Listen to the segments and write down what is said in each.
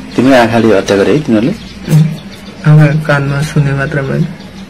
तिम्रो आँखाले हत्या गरे है तिनीहरूले? कानमा सुने मात्र मैले।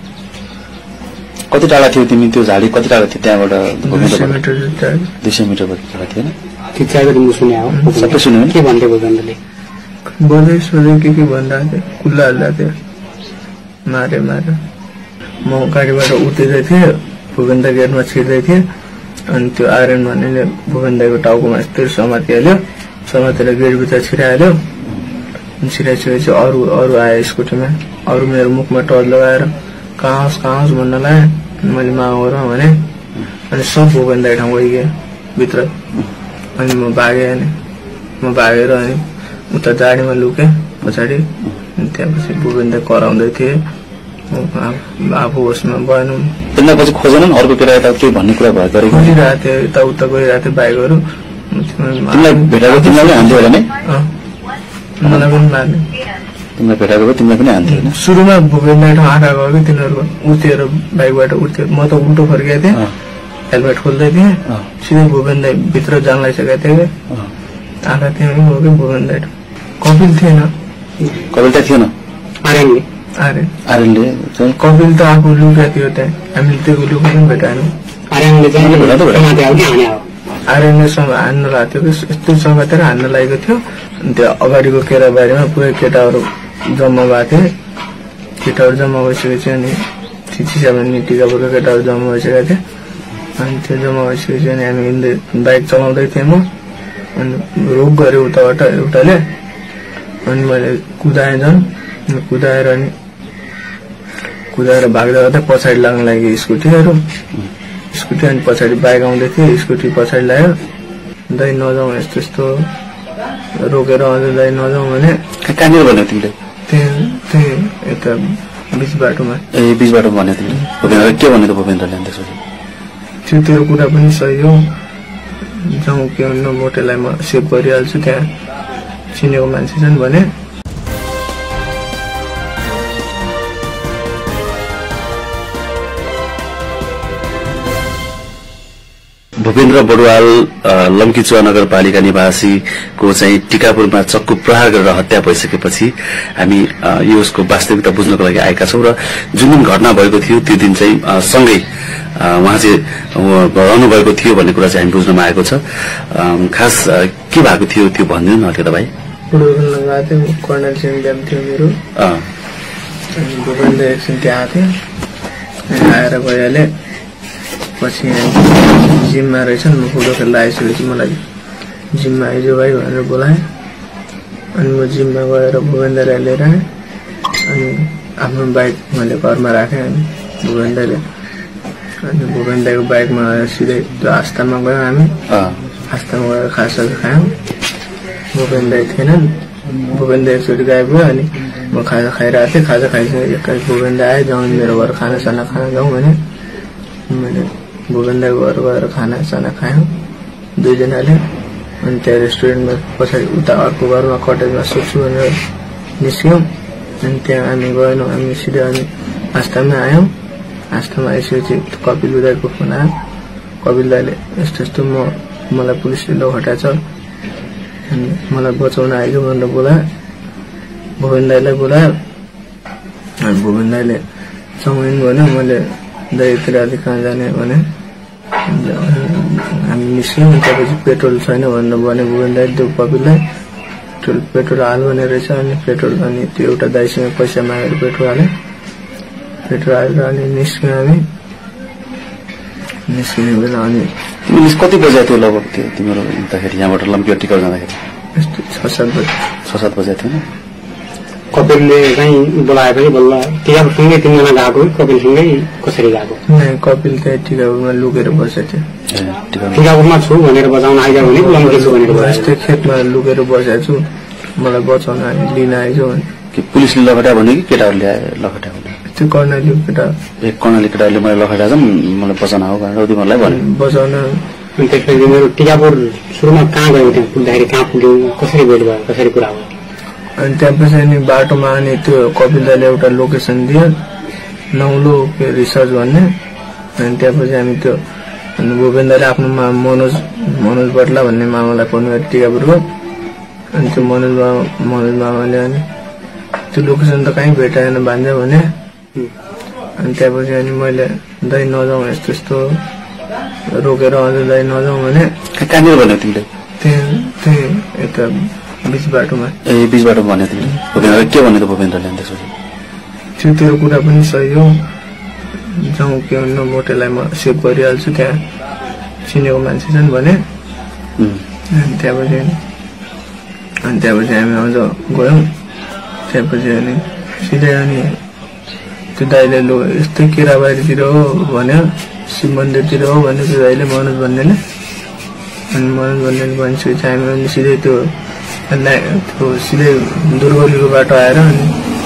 कति टाढा थियो तिमी? त्यो झाडी कति टाढा थियो त्यहाँबाट? 200 मिटर 200 मिटरबाट टाढा थिएन? त्यो चाहिँ तिमीले सुने हो? सबै सुन्यो नि? के भन्दै भूपेन्द्रले? बोल्दै सोध्दै के भनिरहेको थियो, कुल्ला हाल्दा थियो, मारे। म गाडीबाट उठ्दै थिएँ, भूपेन्द्र गेटमा छिर्दै थिएँ, अनि त्यो आर्यन भन्नेले भूपेन्द्रको टाउकोमा यस्तो समातिहाल्यो, समातेर गेटभित्र छिराहाल्यो। छिराइसकेपछि अरू आयो स्कुटीमा, अरू मेरो मुखमा टर्च लगाएर कहाँ भन्न लाग्यो। मैले मागौँ भने अनि सब भूपेन्द्र ठाउँ गइगयो भित्र। अनि म भागेँ, अनि अनि उता झाडीमा लुकेँ पछाडि। त्यहाँपछि भूपेन्द्र कराउँदै थिए, आफू होसमा भएन। त्यसपछि खोजेनन् अर्को केटा यता केही भन्ने कुरा भयो गरेको? खोजिरहेको थियो, यताउता गइरहेको थियो बाइकहरू। तिमीलाई भेटाएको तिमीलाई हान्थ्यो होला नि? मलाई पनि मार्ने। तिमीलाई भेटाएको तिमीलाई पनि हान्थ्यो होइन? सुरुमा भूपेन्द्र आँखा गयो कि तिनीहरूको उठेर बाइकबाट उठ्थ्यो। म त उल्टो फर्केको थिएँ, हेलमेट खोल्दै थिएँ, सिधै भूपेन्द्र भित्र जान लागिसकेको थियो कि आँखा त्यहाँ हो कि भूपेन्द्र। कपिल थिएन? कपिल त थिएन? आर्यनले चाहिँ कपिल त आफू लुकेको थियो त्यहाँ, हामीले त्यो लुकेको पनि भेटाएनौँ। आर्यनले हान्न लागेको थियो कि यस्तो समातेर हान्न लागेको थियो। अनि त्यो अगाडिको केराबारीमा पुरै केटाहरू जम्मा भएको थिए। केटाहरू जम्मा भइसकेपछि अनि चिसा भन्ने टिकापुरको केटाहरू जम्मा भइसकेको थिए। अनि त्यो जम्मा भइसकेपछि अनि हामी हिँड्दै बाइक चलाउँदै थिएँ म। अनि रोक गऱ्यो उताबाट एउटाले, अनि मैले कुदाएँ झन्। कुदाएर भाग्दा गर्दा पछाडि लाग्न लाग्यो स्कुटीहरू। अनि पछाडि बाइक आउँदै थियो, स्कुटी पछाडि लाग्यो। दाइ नजाउँ यस्तो रोकेर अझ दाइ नजाउँ भने। कहाँनिर भन्यो तिमीले? त्यही यता बीच बाटोमा। ए बीच बाटोमा भन्यो तिमीले? भूपेन्द्रले के भन्यो त भूपेन्द्रले? त्यसपछि त्यो तेरो कुरा पनि सही हो, जाउँ के भन्नु, मोटेलाई म सेभ गरिहाल्छु, त्यहाँ चिनेको मान्छे छन् भने। भूपेन्द्र बडुवाल लम्कीचुवा नगरपालिका निवासीको चाहिँ टिकापुरमा चक्कु प्रहार गरेर हत्या भइसकेपछि हामी यो उसको वास्तविकता बुझ्नको लागि आएका छौं। र जुन दिन घटना भएको थियो त्यो दिन चाहिँ सँगै उहाँ चाहिँ रहनु भएको थियो भन्ने कुरा चाहिँ हामी बुझ्नमा आएको छ। खास के भएको थियो त्यो भनिदिनु न अलिकति भाइ। कर्णल सिंह थियो मेरो, भूपेन्द्र एकछिन त्यहाँ थियो, आएर गइहाले। पछि जिममा रहेछन्, म फोटो खेल्दा आइसकेपछि मलाई जिममा आइज भाइ भनेर बोलाएँ। अनि म जिममा गएर भूपेन्द्रलाई लिएर आएँ। अनि आफ्नो बाइक मैले घरमा राखेँ। अनि भूपेन्द्रको बाइकमा सिधै त्यो आस्थामा गयौँ हामी। आस्थामा गएर खाजासाजा खायौँ। भूपेन्द्र थिएनन्, भूपेन्द्र एकचोटि गायब भयो। अनि म खाजा खाइरहेको थिएँ, खाजा खाइसकेँ एक्काइस भूपेन्द्र आयो, जाउँ मेरो घर खानासाना खान जाउँ भने। मैले भूपेन्द्रको घर गएर खानासाना खायौँ दुईजनाले। अनि त्यहाँ रेस्टुरेन्टमा पछाडि उता अर्को घरमा कटेजमा सुत्छु भनेर निस्क्यौँ। अनि त्यहाँ हामी गएनौँ, हामी सिधै अनि आस्थामा आयौँ। आस्थामा आइसकेपछि कपिल दाइको फोन आयो। कपिल दाइले यस्तो मलाई पुलिसले लखटाएछ, अनि मलाई बचाउन आइज भनेर बोलायो। भूपेन्द्र दाइलाई बोलायो। अनि भूपेन्द्र दाइले चाउमिन भन्यो। मैले दाइतिर अलि कहाँ जाने भने हामी निस्क्यौँ। त्यसपछि पेट्रोल छैन भनेर भने भूपेन्द्र दाइले त्यो कपिललाई। पेट्रोल हाल भने रहेछ। अनि पेट्रोल अनि त्यो एउटा दाइसँग पैसा मागेर पेट्रोल हालेँ। पेट्रोल हालेर अनि निस्क्यौँ हामी। निस्किने बेला अनि तिमीले कति बजे थियो लगभग थियो तिम्रो हिँड्दाखेरि यहाँबाट लम्की टिकाउ जाँदाखेरि? यस्तो 6-7 बजे। 6-7 बजे थियो। कपिलले चाहिँ बोलाएपछि बल्ल टिकापुरसँगै तिनजना गएको? कपिलसँगै कसरी गएको? कपिल चाहिँ टिकापुरमा लुकेर बसेको थियो। टिकापुरमा छु भनेर बचाउन आइज भने लम्की छु भनेर यस्तै खेतमा लुकेर बसेको छु, मलाई बचाउन लिन आइज भने। पुलिसले लखटायो भने कि केटाहरूले लखटायो भने? त्यो कर्णाली केटा, एक कर्णाली केटाहरूले मलाई लखटाएछ मलाई बचाउन हो भनेर तिमीहरूलाई भने बचाउन। त्यसपछि मेरो टिकापुर सुरुमा कहाँ गयो त्यहाँ पुग्दाखेरि? कहाँ पुग्यो? कसरी भेट भयो? कसरी कुरा भयो? अनि त्यहाँपछि अनि बाटोमा अनि त्यो कपिल दाइले एउटा लोकेसन दियो, नौलो के रिसर्च भन्ने। अनि त्यहाँपछि हामी त्यो भूपेन्द्रले आफ्नो मनोज बट्ला भन्ने मामालाई फोन गरेर टिकापुरको अनि त्यो मनोज मामाले अनि त्यो लोकेसन त कहीँ भेटाएन भान्जा भने अनि त्यसपछि अनि मैले दाइ नजाउँ यस्तो यस्तो रोकेर अझ दाइ नजाउँ भने कहाँनिर भन्यो तिमीले त्यही यता बीच बाटोमा बीच बाटो भन्यो तिमीले भूपेन्द्रले के भन्यो त भूपेन्द्रले त्यसपछि त्यो तेरो कुरा पनि सही हो जाउँ के भन्नु मोटेलाई म सेभ गरिहाल्छु त्यहाँ चिनेको मान्छे छन् भने अनि त्यहाँपछि हामी अझ गयौँ त्यसपछि अनि सिधै अनि त्यो दाइले लो यस्तै केराबारीतिर हो भन्यो शिव मन्दिरतिर हो भन्यो त्यो दाइले मनोज भन्नेले अनि मनोज भन्नेले भनिसकेपछि हामी अनि सिधै त्यो सिधै दुर्गौलीको बाटो आएर अनि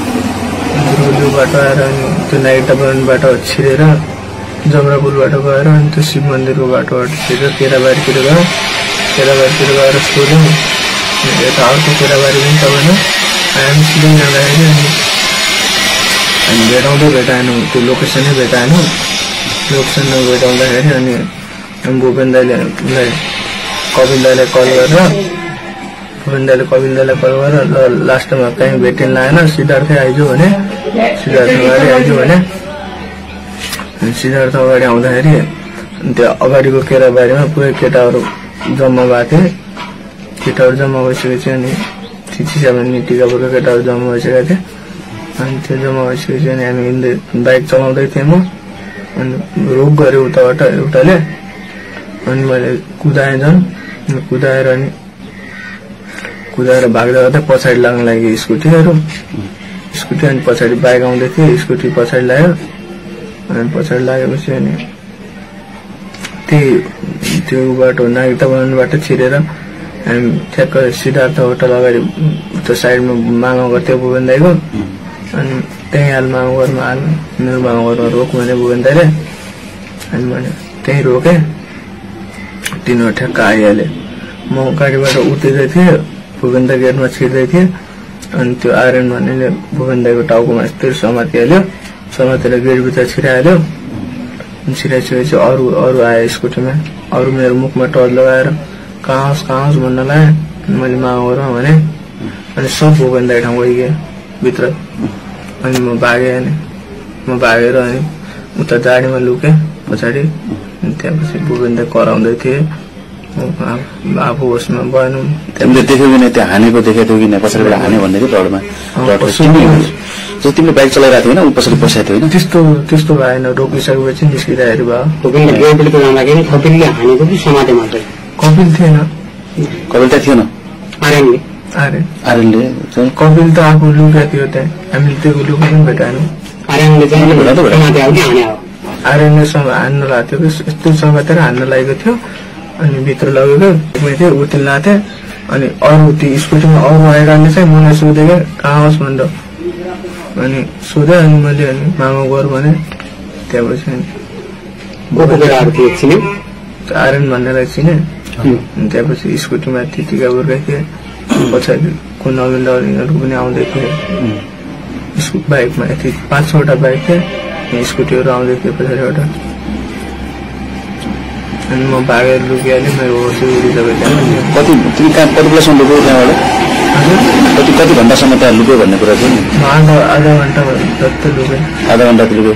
त्यो नाइटाबाट छिरेर जमरापुरबाट गएर अनि त्यो शिव मन्दिरको बाटोबाट छिरेर केराबारीतिर गएर सोध्यौँ यता अर्को केराबारी पनि छ भने हामी सिधै जाँदाखेरि अनि भेटाएनौँ त्यो लोकेसनै भेटाएनौँ लोकेसन नभेटाउँदाखेरि अनि भूपेन दाइले कपिल दाइलाई कल गरेर लास्टमा कहीँ भेटिन लागेन सिद्धार्थै आइजो भने सिद्धार्थ अगाडि आउँदाखेरि त्यो अगाडिको केराबारीमा पुरै केटाहरू जम्मा भएको थिए केटाहरू जम्मा भइसकेपछि अनि चिसामानी टिकापुरको केटाहरू जम्मा भइसकेका थिए अनि त्यो जम्मा भइसकेपछि अनि हामी हिँड्दै बाइक चलाउँदै थियौँ म अनि रोक गऱ्यो उताबाट एउटाले अनि मैले कुदाएँ झन् कुदाएर भाग्दा गर्दा पछाडि लाग्न लाग्यो स्कुटी अनि पछाडि बाइक आउँदै थियो स्कुटी पछाडि लाग्यो अनि पछाडि लागेपछि अनि त्यो बाटो नागरिकता बनाउनुबाट छिरेर हामी ठ्याक्क सिद्धार्थ होटल अगाडि त्यो साइडमा मामा घर थियो भूपेन दाइको अनि त्यहीँ हाल मामा घरमा मेरो मामा घरमा रोक भने भूपेन दाइले अनि मैले त्यहीँ रोकेँ तिनीहरू ठ्याक्क आइहाले म गाडीबाट उठ्दै थिएँ भूपेन दाइ गेटमा छिर्दै थिएँ अनि त्यो आर्यन भन्नेले भूपेन दाइको टाउकोमा यस्तै समातेर गेटभित्र छिराइहाल्यो अनि छिराइसकेपछि अरू आए स्कुटीमा अरू मेरो मुखमा टर्च लगाएर कहाँ होस् भन्न लाग्यो मैले मामा घरमा भने अनि सब भूपेन दाइ ठाउँ गइगएँ भित्र अनि म भागेर अनि उता जाडीमा लुकेँ पछाडि अनि त्यसपछि भूपेन दाइ कराउँदै थिएँ आफू होसमा भएन तिमीले देख्यौ कि त्यहाँ हानेको देखेको थियौ कि पछाडिबाट हाने भन्ने थियो रोडमा तिमीले बाइक चलाइरहेको थिएन ऊ पछाडि बसेको थियो होइन त्यस्तो भएन रोकिसकेपछि निस्किँदाखेरि भयो कपिल थिएन कपिल त थिएन आर्यनले कपिल त आफू लुकेको थियो त्यहाँ हामीले त्यो लुकेको पनि भेटाएनौँ आर्यनले हान्न लागेको थियो यस्तो समातेर हान्न लागेको थियो अनि भित्र लगेको थियो उतिन लाएको थिएँ अनि अरू त्यो स्कुटीमा अरू आइरहने चाहिँ मलाई सोधेको कहाँ होस् भनेर अनि सोधेँ अनि मैले अनि मामा गर भने त्यहाँपछि आर्यन भन्नेलाई चिने अनि त्यहाँपछि स्कुटीमा टिकापुरकै थिएँ पछाडिको नवीन लरिङहरू पनि आउँदै थिए बाइकमा यति 5-6वटा बाइक थिए स्कुटीहरू आउँदै थिए पछाडिबाट अनि म भागेर लुकिहालेँ मेरो होस उडिसकेको थिएन कति बेलासम्म लुक्यो त्यहाँबाट कति घन्टासम्म त्यहाँ लुक्यो भन्ने कुरा थियो नि आधा घन्टा जति लुकेँ आधा घन्टा लुक्यो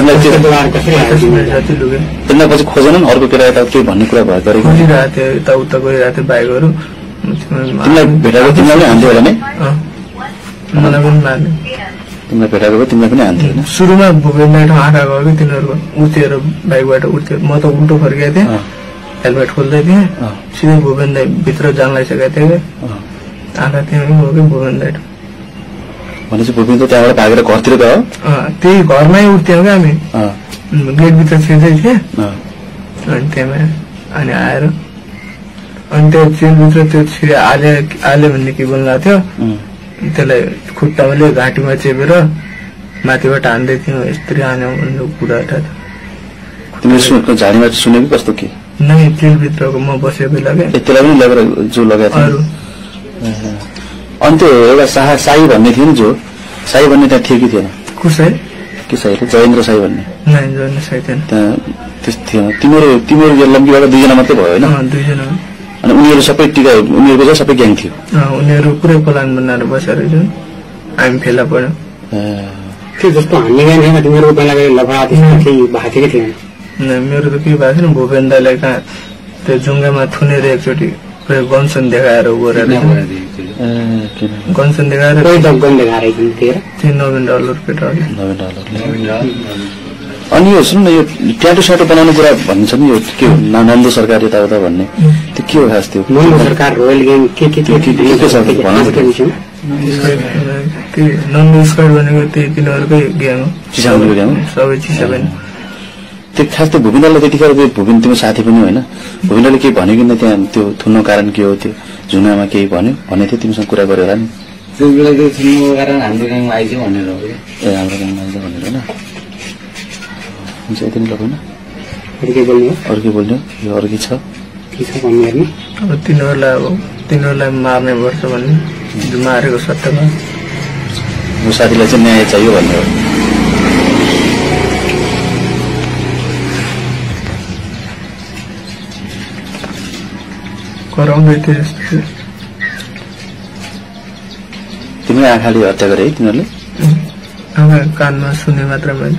जति लुकेँ त्यसलाई पछि खोजेन अर्को केटा यता केही भन्ने कुरा भयो गरेको खोजिरहेको थियो यताउता गइरहेको थियो बाइकहरू तिमीलाई भेटाएको तिमीलाई हान्थ्यो होला नि मलाई पनि मार्ने तिमीलाई भेटाएको तिमीलाई पनि हान्थ्यो होइन सुरुमा भूपेन दाइ ठाउँ आँखा गयो कि तिनीहरूको उठेर बाइकबाट उठ्थ्यो म त उल्टो फर्केको थिएँ हेलमेट खोल्दै थिएँ सिधै भूपेन दाइ भित्र जान लागिसकेको थियो कि आँखा त्यहाँ हो कि भूपेन दाइ भनेपछि भूपेन त त्यहाँबाट भागेर घरतिर गयो त्यही घरमै उठ्थ्यौँ क्या हामी गेटभित्र छिर्दै थिएँ अनि त्यहाँ अनि आएर अनि त्यो चेनभित्र त्यो छिरे आले भन्ने के बोल्नु थियो त्यसलाई खुट्टाले घाँटीमा चेपेर माथिबाट हान्दै थियौँ यस्तरी हान्यौँ भन्ने कुरा थियो तिमीले झाडीमा सुनेको कस्तो के नै चेनभित्रको म बसेको बेला क्या त्यसलाई पनि लगेर जो लगाएको थियो अनि त्यो एउटा साई भन्ने थियो नि जो साई भन्ने त्यहाँ थियो कि थिएन कसै के साई जयेन्द्र साई भन्ने जयेन्द्र साई थिएन त्यहाँ त्यस्तो थिएन तिम्रो लम्कीबाट 2 जना मात्रै भयो होइन 2 जना अनि उनीहरू सबै टिका उनीहरूको चाहिँ सबै ग्याङ थियो उनीहरू पुरै प्लान बनाएर बसेर रहेछन् हामी फेला पर्यो त्यो जस्तो हामी ग्याङ थिएन तिमीहरूको बेला लफडा त्यस्तो केही भएको थियो कि थिएन मेरो त के भएको थिएन भूपेन दाइलाई कहाँ त्यो जुङ्गामा थुनेर एकचोटि गन्सन देखाएर गरेर गन्सन देखाएर गन देखाएर $9 पेट्रोल अनि यो सुन्नु यो ट्याटो साटो बनाउने कुरा भन्छ नि यो के हो नन्दो सरकार यताउता भन्ने त्यो के हो खास त्यो नन्दो सरकार रोयल ग्याङ के नन्दो स्क्वाड भनेको त्यही तिनीहरूकै ग्याङ हो चिसाउनेको ग्याङ सबै चिसाबेन त्यो खास त्यो भूपेन्द्रलाई त्यतिखेर त्यो भूपेन्द्र तिम्रो साथी पनि होइन भूपेन्द्रले केही भन्यो कि त्यहाँ त्यो थुन्नु कारण के हो त्यो झुनामा केही भन्यो भने थियो तिमीसँग कुरा गरेर नि त्यो बेला त्यो थुन्नुको कारण हाम्रो गाउँमा आइज भनेर हो ए हाम्रो गाउँमा आइज भनेर होइन हुन्छ यति नै लगाउन अरू के बोल्नु यो अरू के छ अब तिनीहरूलाई मार्ने पर्छ भन्ने मारेको सट्टामा साथीलाई चाहिँ न्याय चाहियो भन्ने हो कराउँदै थियो जस्तो तिमीले आँखाले हत्या गरे है तिमीहरूले कानमा सुने मात्र मैले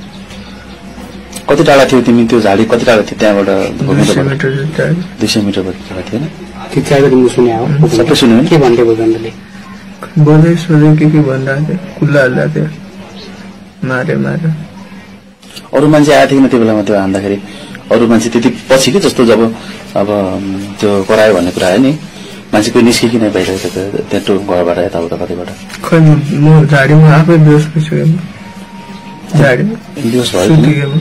कति टाढा थियो तिमी त्यो झाडी कति टाढा थियो त्यहाँबाट 200 मिटर टाढा थियो त्यो चाहिँ तिमीले सुने हो सबै सुन्यो के भन्दै भूपेन्द्रले बोल्दै सोध्यो के भनिरहेको थियो कुल्ला हाल्दा थियो मारे अरू मान्छे आएको थियो कि त्यो बेलामा त्यो हान्दाखेरि अरू मान्छे त्यति पछि कि जस्तो जब अब त्यो करायो भन्ने कुरा आयो नि मान्छे कोही निस्किकिन भइरहेको थियो त्यहाँ घरबाट यताउता कतैबाट खै म झाडीमा आफै बेहोस भइसक्यो झाडीमा बेहोस भयो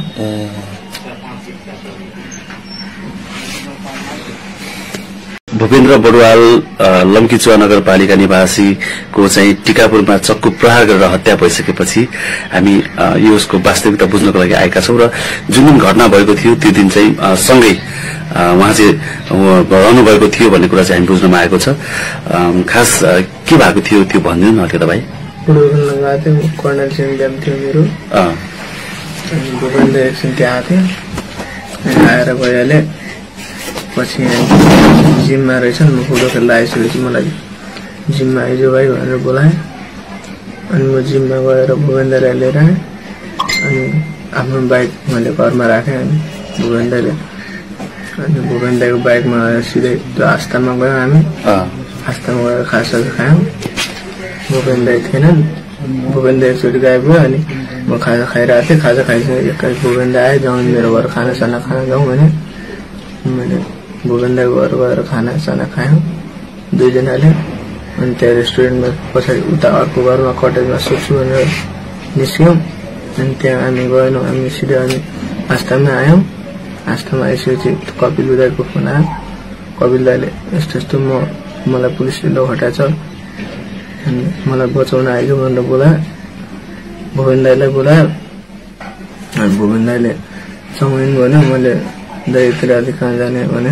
भूपेन्द्र बडुवाल लम्कीचुवा नगरपालिका निवासीको चाहिँ टिकापुरमा चक्कु प्रहार गरेर हत्या भइसकेपछि हामी यो उसको वास्तविकता बुझ्नको लागि आएका छौं र जुन दिन घटना भएको थियो त्यो दिन चाहिँ सँगै उहाँ चाहिँ रहनु भएको थियो भन्ने कुरा चाहिँ हामी बुझ्नमा आएको छ खास के भएको थियो त्यो भनिदिनु न अलिकति भाइ कर्नल सिंह ब्याम थियो मेरो भूपेन्द्र एकछिन त्यहाँ थियो आएर भइहाले पछि जिममा रहेछन् म फुटबल खेल्दा आइसकेपछि मलाई जिममा आइज भाइ भनेर बोलाएँ अनि म जिममा गएर भूपेन्द्रलाई लिएर आएँ अनि आफ्नो बाइक मैले घरमा राखेँ अनि भूपेन्द्रको बाइकमा सिधै त्यो आस्थामा गयौँ हामी आस्थामा गएर खाजासाजा खायौँ भूपेन्द्र थिएनन् भूपेन्द्र एकचोटि गायब भयो अनि म खाजा खाइरहेको थिएँ खाजा खाइसकेँ एक्काइस भूपेन्द्र आयो जाउँ मेरो घर खानासाना खान जाउँ भने मैले भूपेन्द्रको घर गएर खानासाना खायौँ दुईजनाले अनि त्यहाँ रेस्टुरेन्टमा पछाडि उता अर्को घरमा कटेजमा सुत्छु भनेर निस्क्यौँ अनि त्यहाँ हामी गएनौँ हामी सिधै अनि आस्थामा आयौँ आस्थामा आइसकेपछि कपिल दाइको फोन आयो कपिल दाइले यस्तो मलाई पुलिसले लखटा छ अनि मलाई बचाउन आइज भनेर बोलायो भूपेन्द्र दाइलाई बोलायो अनि भूपेन्द्र दाइले चाउमिन भन्यो मैले दाइतिर अलिक कहाँ जाने भने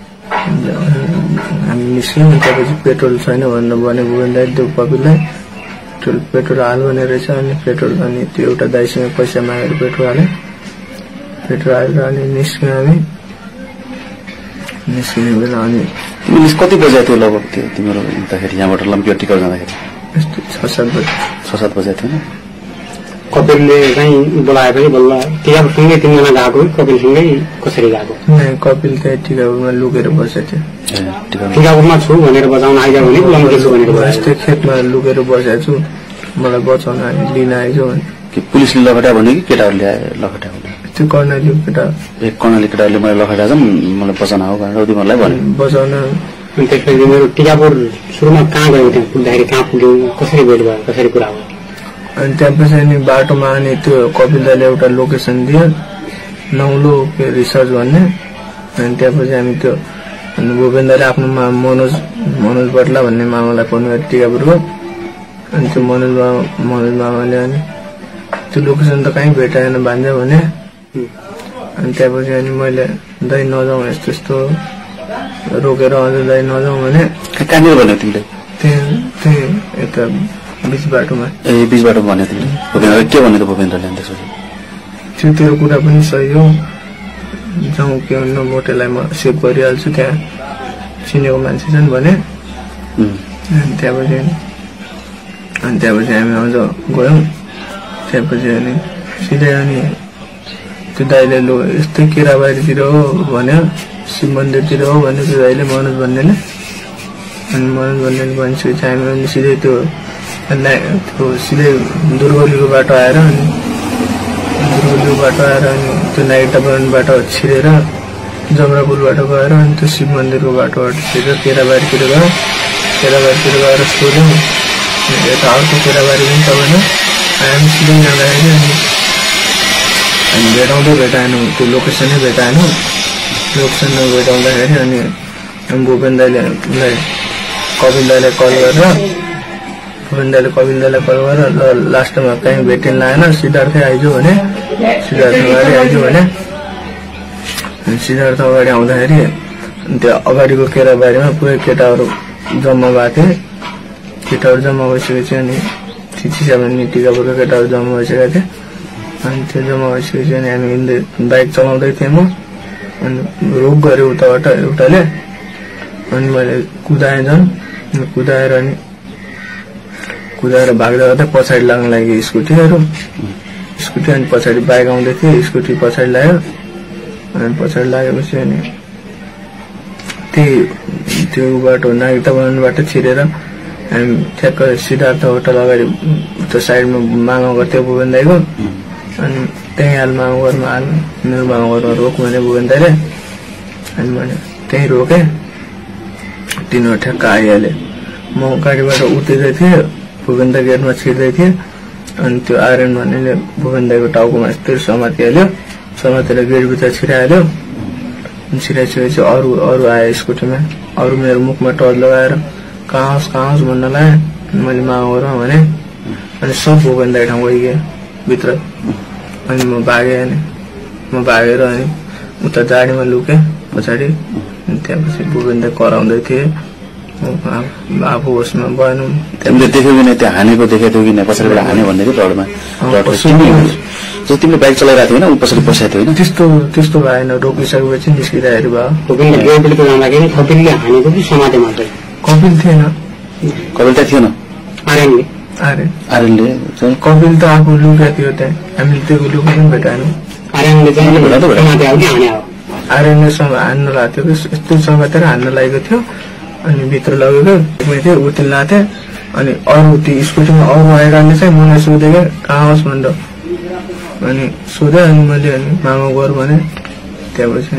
हामी निस्क्यौँ त्यसपछि पेट्रोल छैन भनेर भने भूपेन्द्र दाइले त्यो कपिललाई पेट्रोल हाल भने रहेछ अनि पेट्रोल अनि त्यो एउटा दाइसँग पैसा मागेर पेट्रोल हाल्यो पेट्रोल हालेर अनि निस्क्यौँ हामी निस्किने बेला अनि तिमीले कति बजे थियो लगभग थियो तिम्रो अन्तखेरि यहाँबाट लम्की टिकट जाँदाखेरि यस्तो 6-7 बजे 6-7 बजे थियो कपिलले चाहिँ बोलाएपछि बल्ल टिकापुरसँगै तिनजना गएको कपिलसँगै कसरी गएको कपिल चाहिँ टिकापुरमा लुकेर बसेको थियो टिकापुरमा छु भनेर बचाउन आइज भने लम्की छु भनेर यस्तै खेतमा लुकेर बसेको छु मलाई बचाउन लिन आइज भने पुलिसले लखटा भन्यो कि केटाहरूले लखटा भन्यो त्यो कर्णाली केटा एक कर्णाली केटाहरूले मलाई लखटा छ मलाई बचाउन हो भनेर तिमीहरूलाई भन्यो बचाउन अनि त्यसपछि मेरो टिकापुर सुरुमा कहाँ गयो त्यहाँ पुग्दाखेरि कहाँ पुग्यो कसरी भेट भयो कसरी कुरा भयो अनि त्यहाँपछि अनि बाटोमा अनि त्यो कपिल दाइले एउटा लोकेसन दियो नौलो के रिसर्च भन्ने अनि त्यहाँपछि हामी त्यो अनि भूपेन्द्रले आफ्नो मनोज बट्ला भन्ने मामालाई फोन गरेर टिकापुरको अनि त्यो मनोज मामाले अनि त्यो लोकेसन त कहीँ भेटाएन भन्दै भने अनि त्यहाँपछि अनि मैले दाइ नजाउँ यस्तो रोकेर अझ दाइ नजाउँ भने कहाँनिर भन्यो तिमीले त्यही यता बीच बाटोमा बीच बाटो भन्यो तिमीले के भन्यो त भूपेन्द्रले त्यसपछि त्यो तेरो कुरा पनि सही हो जाउँ के भन्नु मोटेलाई म सेभ गरिहाल्छु त्यहाँ चिनेको मान्छे छन् भने अनि त्यहाँपछि हामी अझ गयौँ। त्यहाँपछि अनि सिधै अनि त्यो दाइले लो यस्तै केराबारीतिर हो भन्यो, शिव मन्दिरतिर हो भन्यो त्यो दाइले, मनोज भन्नेले। अनि मनोज भन्नेले भनिसकेपछि हामी अनि सिधै त्यो सिधै दुर्गौलीको बाटो आएर अनि त्यो नाइटाबाट बाटो छिरेर जमरापुरबाट गएर अनि त्यो शिव मन्दिरको बाटोबाट छिरेर केराबारीतिर गयो। केराबारीतिर गएर सोध्यौँ यता अर्को केराबारी पनि छ भने हामी सिधै जाँदाखेरि अनि भेटाएनौँ, त्यो लोकेसनै भेटाएनौँ। लोकेसनमा भेटाउँदाखेरि अनि भूपेन दाइलाई कपिल दाइलाई कल गरेर लास्टमा कहीँ भेटिन लागेन, सिद्धार्थ आइज भने सिद्धार्थ अगाडि आउँदाखेरि त्यो अगाडिको केराबारीमा पुरै केटाहरू जम्मा भएको थिए। केटाहरू जम्मा भइसकेपछि अनि चिसामानी टिकापुरको केटाहरू जम्मा भइसकेका थिए। अनि त्यो जम्मा भइसकेपछि अनि हामी हिँड्दै बाइक चलाउँदै थियौँ। म अनि रोक गऱ्यो उताबाट एउटाले, अनि मैले कुदाएँ झन्। कुदाएर भाग्दा गर्दा पछाडि लाग्न लाग्यो स्कुटी, अनि पछाडि बाइक आउँदै थियो, स्कुटी पछाडि लाग्यो। अनि पछाडि लागेपछि अनि त्यो बाटो नागरिकता भवनबाट छिरेर हामी ठ्याक्क सिद्धार्थ होटल अगाडि त्यो साइडमा मामा घर थियो भुवन दाइको। अनि त्यहीँ मामा घरमा मेरो मामा घरमा रोक भने भुवन दाइले। अनि मैले त्यहीँ रोकेँ, तिनीहरू ठ्याक्क आइहाले। म गाडीबाट उत्रिँदै थिएँ, भुवन दाइ गेटमा छिर्दै थिएँ। अनि त्यो आर्यन भन्नेले भुवन दाइको टाउकोमा यस्तै समातिहाल्यो, समातेर गेटभित्र छिराइहाल्यो। छिराइसकेपछि अरू आयो स्कुटीमा, अरू मेरो मुखमा टर्च लगाएर कहाँ होस् भन्न लाग्यो। मैले मामा घरमा भने अनि सब भुवन दाइ ठाउँ गइगयो भित्र। अनि म भागेर अनि उता गाडीमा लुकेँ पछाडि। त्यहाँपछि भुवन दाइ कराउँदै थिएँ, आफू होसमा भएन। तिमीले देख्यौ कि त्यहाँ हानेको देखेको थियौ कि पछाडिबाट हाने भन्ने थियो टर्चमा? तिमीले बाइक चलाइरहेको थिएन, ऊ पछाडि पस्याएको थियो होइन? त्यस्तो भएन, रोकिसकेपछि निस्किँदाखेरि भयो। कपिल थिएन, कपिल त थिएन, आर्यनले चाहिँ कपिल त आफू लुकेको थियो त्यहाँ, हामीले त्यो लुकेको पनि भेटाएनौँ। आर्यनले हान्न लागेको थियो कि यस्तो समातेर हान्न लागेको थियो। अनि भित्र लगेको थियो उति लाथे। अनि अरू त्यो स्कुटीमा अरू आइरहने चाहिँ मलाई सोधेको कहाँ होस् भनेर। अनि सोधेँ, अनि मैले अनि मामा गएर भने। त्यहाँपछि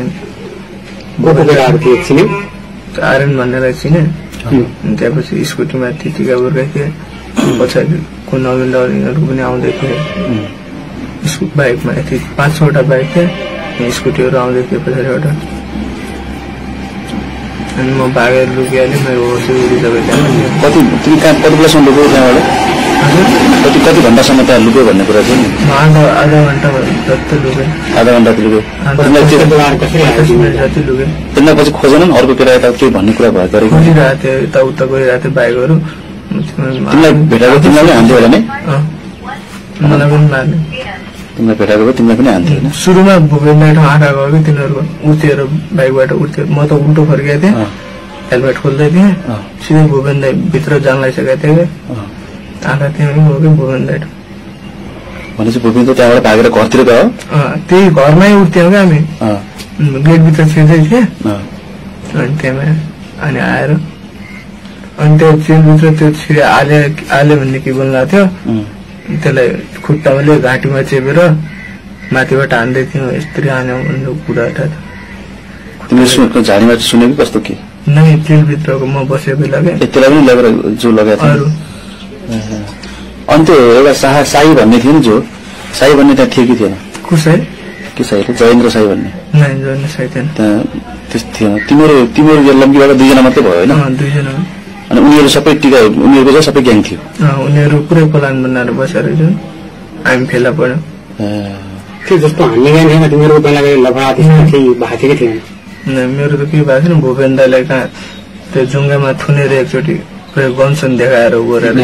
आर्यन भन्नेलाई चिने। अनि त्यहाँपछि स्कुटीमा टिकापुरकै थिए, पछाडिको नवीन डरिङहरू पनि आउँदै थिए बाइकमा। यति 5-6वटा बाइक थिए, स्कुटीहरू आउँदै थिए पछाडिबाट। अनि म भागेर लुकिहालेँ, मेरो होस उडिसक्यो। तिमी कति बेलासम्म लुक्यौ त्यहाँबाट? कति घन्टासम्म त्यहाँ लुक्यो भन्ने कुरा थियो नि? आधा घन्टा जति लुकेँ। आधा घन्टा लुक्यो जति लुकेँ। त्यसमा पछि खोजेन अर्को केटा यता केही भन्ने कुरा भयो? खोजिरहेको थियो, यताउता गइरहेको थियो बाइकहरू। तिमीलाई भेटाएको तिमीलाई पनि हान्थ्यो होला नि? मलाई पनि मार्ने। तिमीलाई भेटाएको भए तिमीलाई पनि हान्थ्यो होइन? सुरुमा भुपेन दाइ ठाउँ आँखा गयो कि तिनीहरूको उठेर बाइकबाट उठ्थ्यो। म त उल्टो फर्किएको थिएँ, हेलमेट खोल्दै थिएँ। सिधै भुपेन दाइ भित्र जान लागिसकेको थियो कि आँखा त्यहाँ हो कि भुपेन दाइ भनेपछि भुपेन त त्यहाँबाट भागेर घरतिर गयो? त्यही घरमै उठ्थ्यौँ क्या हामी, गेटभित्र छिर्दै थिएँ। अनि त्यहाँमा अनि आएर अनि त्यो चिलभित्र त्यो छिरे आले भन्ने के बोल्नु थियो, त्यसलाई खुट्टाले घाँटीमा चेपेर माथिबाट हान्दै थियौँ। यस्तरी हान्यौँ भन्ने कुरा थियो। तिमीले झाडीमा सुनेको कस्तो के? नै चिलभित्रको म बसेको बेला क्या, त्यसलाई पनि लगेर जो लगाएको थियो। अनि त्यो एउटा साई भन्ने थियो नि, जो साई भन्ने त्यहाँ थियो कि थिएन? कसै के साई? जयेन्द्र साई भन्ने? जयेन्द्र साई थिएन त्यहाँ, त्यस्तो थिएन। तिमीहरू लम्कीबाट 2जना मात्रै भयो होइन? 2जना। अनि उनीहरू सबै उनीहरूको चाहिँ सबै ग्याङ थियो? उनीहरू पुरै प्लान बनाएर बसेर जुन हामी फेला पर्यो। त्यो जस्तो हान्ने ग्याङ थिएन तिमीहरूको? पहिला लफडा भएको थियो कि थिएन? मेरो त के भएको थिएन, भुपेन दाइलाई कहाँ त्यो जुङ्गामा थुनेर एकचोटि गन्सन देखाएर गरेर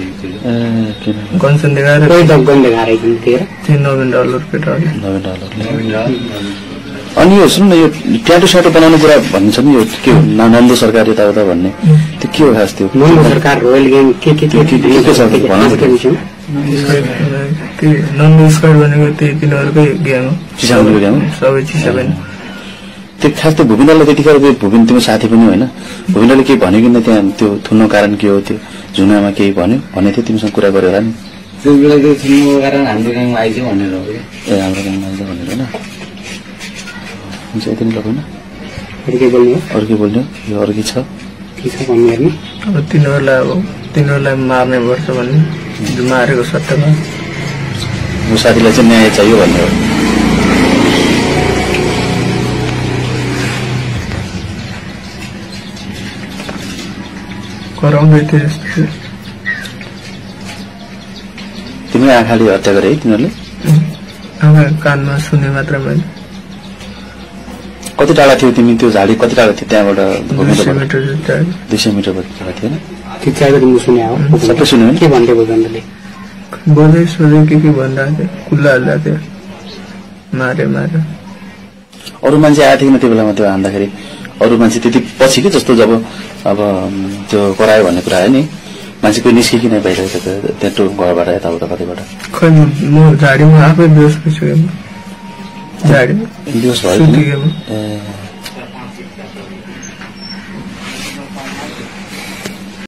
गन्सन देखाएर $9 केटाहरूले। अनि यो सुन्नु न यो ट्याटो स्याटो बनाउने कुरा भन्छ नि यो के हो नन्दो सरकार यताउता भन्ने त्यो के हो खास त्यो नन्दो सरकार रोयल ग्याङ के के छ भन्नु नन्दो स्क्वाड भनेको त्यही तिनीहरूकै ग्याङ हो चिसाउनुको ग्याङ सबै चिसा पनि त्यो खास त्यो भूपिन्दरलाई त्यतिखेर त्यो भूपिन तिम्रो साथी पनि होइन भूपिन्दरले केही भन्यो किन त्यहाँ त्यो थुन्नु कारण के हो त्यो झुनामा केही भन्यो भने थियो तिमीसँग कुरा गरेर नि त्यो बेला त्यो थुन्नुको कारण हाम्रो गाउँमा आइज भनेर हो ए हाम्रो गाउँमा आइज भनेर होइन हुन्छ यति नै लगाउन अरू के बोल्ने यो अरू के छ अब तिनीहरूलाई मार्ने पर्छ भन्ने मारेको सट्टामा म साथीलाई चाहिँ न्याय चाहियो भन्ने हो कराउँदै थियो जस्तो तिमीले आँखाले हत्या गरे है तिनीहरूले कानमा सुने मात्र मैले कति टाढा थियो तिमी त्यो झाडी कति टाढा थियो त्यहाँबाट 200 मिटर टाढा थियो त्यो चाहिँ तिमीले सुने हो सबै सुन्यो के भन्दै भूपेन्द्रले बोल्दै सोधे के भनिरहेको थियो खुल्ला हाल्दा थियो मारे अरू मान्छे आएको थियो त्यो बेलामा त्यो हान्दाखेरि अरू मान्छे त्यति पछि के जस्तो जब अब त्यो करायो भन्ने कुरा आयो नि मान्छे कोही निस्किकिन भइरहेको थियो त्यहाँ घरबाट यताउता कतैबाट खै म झाडीमा आफै बेहोस भइसकेँ बेहोस भयो